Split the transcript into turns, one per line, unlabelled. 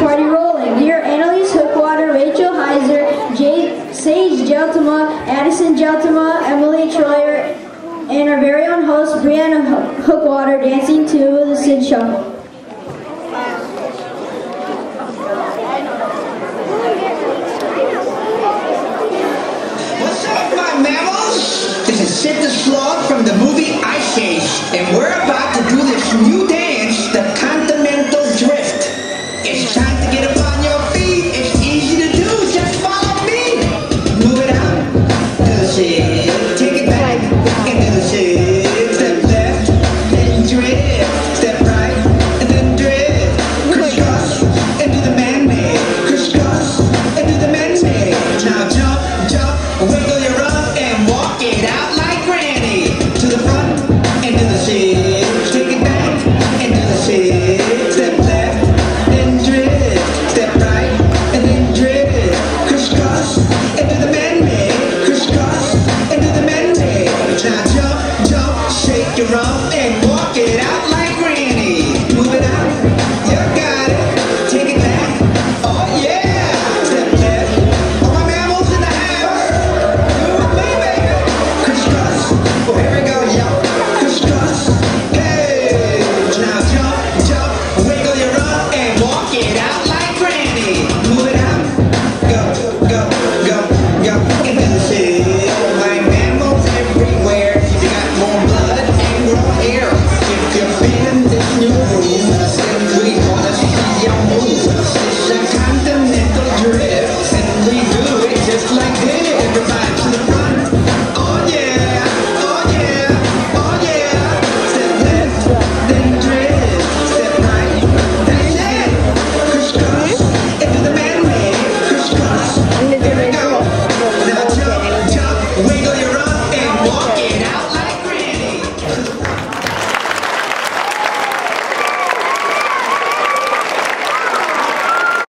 party rolling. Dear Annalise Hookwater, Rachel Heiser, Sage Geltema, Addison Geltema, Emily Troyer, and our very own host, Brianna Hookwater, dancing to the Sid Shuffle.
What's up, my mammals? This is Sid the Sloth.